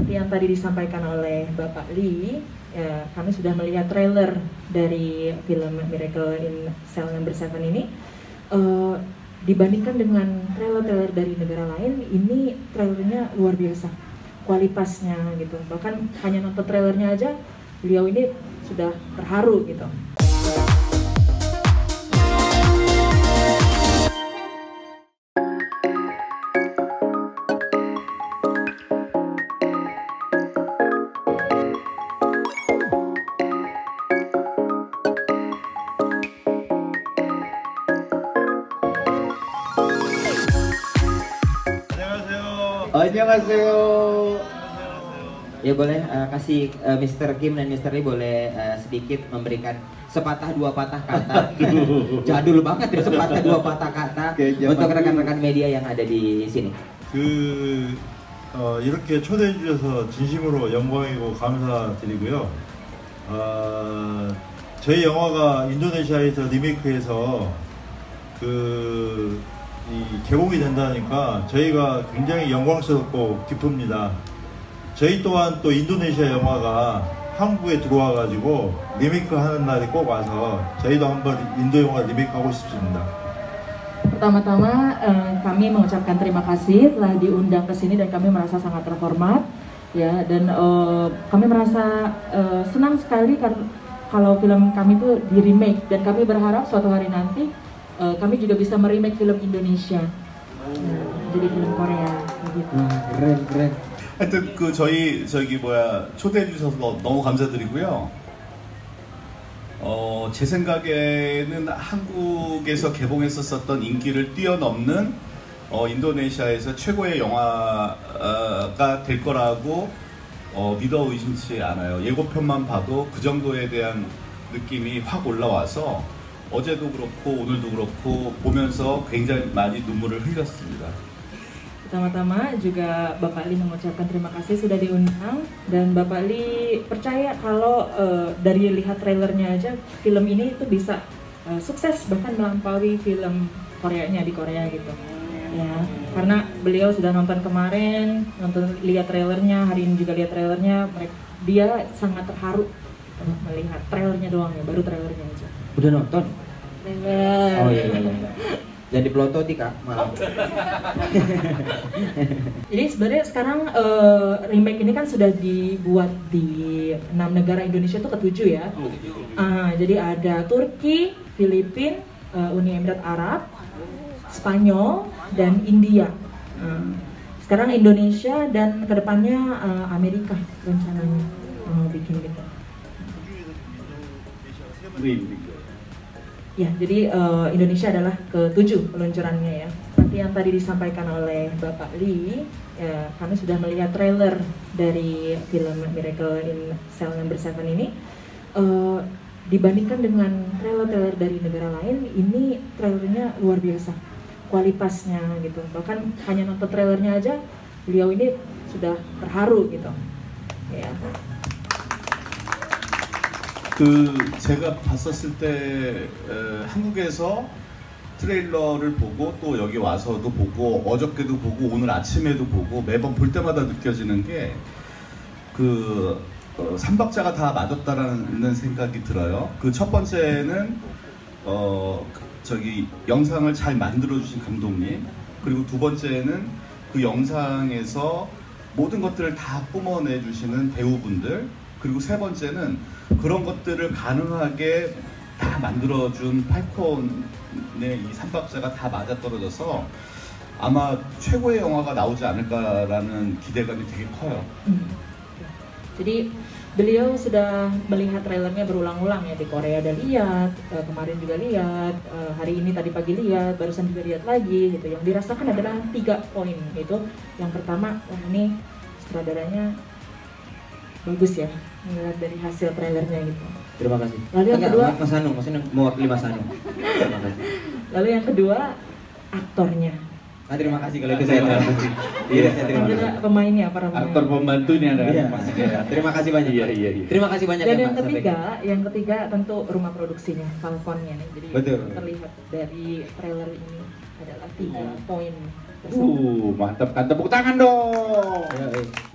Seperti yang tadi disampaikan oleh Bapak Lee, ya, kami sudah melihat trailer dari film Miracle in Cell Number 7 ini. Dibandingkan dengan trailer-trailer dari negara lain, ini trailernya luar biasa kualitasnya gitu. Bahkan hanya nonton trailernya aja, beliau ini sudah terharu gitu. Annyeonghaseyo. Ya boleh kasih Mr. Kim dan Mr. Lee boleh sedikit memberikan sepatah dua patah kata. Jadul banget ya, sepatah dua patah kata untuk rekan-rekan media yang ada di sini. 이렇게 초대해 주셔서 진심으로 영광이고 감사드리고요. 저희 영화가 인도네시아에서 리메이크해서 개봉이 된다니까 저희가 굉장히 영광스럽고 기쁩니다. 저희 또한 또 인도네시아 영화가 한국에 들어와가지고 리메이크 하는 날이 꼭 와서 저희도 한번 인도 영화 리메이크 하고 싶습니다. Pertama-tama kami mengucapkan terima kasih telah diundang ke sini dan kami merasa sangat terhormat ya, dan kami merasa senang sekali kalau film kami itu di remake, dan kami berharap suatu hari nanti kami juga bisa meremake film Indonesia jadi film Korea gitu. Keren. 하여튼 저희 초대해 주셔서 너무 감사드리고요. 제 생각에는 한국에서 개봉했었던 인기를 뛰어넘는 인도네시아에서 최고의 영화가 될 거라고 믿어 의심치 않아요. 예고편만 봐도 그 정도에 대한 느낌이 확 올라와서 어제도 그렇고 오늘도 그렇고 보면서 굉장히 많이 눈물을 흘렸습니다. Pertama-tama juga Bapak Lee mengucapkan terima kasih sudah diundang, dan Bapak Lee percaya kalau dari lihat trailernya aja film ini itu bisa sukses bahkan melampaui film Koreanya di Korea gitu ya, karena beliau sudah nonton kemarin, lihat trailernya, hari ini juga lihat trailernya, dia sangat terharu melihat trailernya doang ya, baru trailernya aja. Udah nonton? Trailer. Oh iya. Jadi pelototi Kak malam. Jadi sebenarnya sekarang remake ini kan sudah dibuat di 6 negara, Indonesia itu ke-7 ya. Jadi ada Turki, Filipina, Uni Emirat Arab, Spanyol, dan India. Sekarang Indonesia dan kedepannya Amerika rencananya bikin gitu. Ya, jadi Indonesia adalah ke-7 peluncurannya ya. Seperti yang tadi disampaikan oleh Bapak Lee, ya, kami sudah melihat trailer dari film Miracle in Cell Number 7 ini. Dibandingkan dengan trailer-trailer dari negara lain, ini trailernya luar biasa kualitasnya gitu. Bahkan hanya nonton trailernya aja, beliau ini sudah terharu gitu. Ya. 제가 봤었을 때 한국에서 트레일러를 보고 또 여기 와서도 보고 어저께도 보고 오늘 아침에도 보고 매번 볼 때마다 느껴지는 게 삼박자가 다 맞았다라는 생각이 들어요. 첫 번째는 영상을 잘 만들어 주신 감독님, 그리고 두 번째는 그 영상에서 모든 것들을 다 뿜어내 주시는 배우분들, 그리고 세 번째는 그런 것들을 가능하게 다 만들어준 팔콘의 이 삼박자가 다 맞아떨어져서 아마 최고의 영화가 나오지 않을까라는 기대감이 되게 커요. Jadi beliau sudah melihat trailernya berulang-ulang ya, di Korea udah lihat, kemarin juga lihat, hari ini tadi pagi lihat, barusan juga lihat lagi gitu. Yang dirasakan adalah 3 poin itu. Yang pertama, wah ini sutradaranya bagus ya, melihat dari hasil trailernya gitu. Terima kasih. Lalu yang kedua, Mas Hanung mewakili Mas Hanung. Terima kasih. Lalu yang kedua, aktornya. Terima kasih kalau itu saya terima kasih. Iya, saya terima kasih. Pemainnya, para pemain. Aktor pembantunya kan. Iya. Terima kasih banyak. Iya. Terima kasih banyak. Dan ya, yang ketiga tentu rumah produksinya, Falconnya nih. Jadi betul. Terlihat dari trailer ini adalah 3 poin. Mantap kan, tepuk tangan dong. Ya,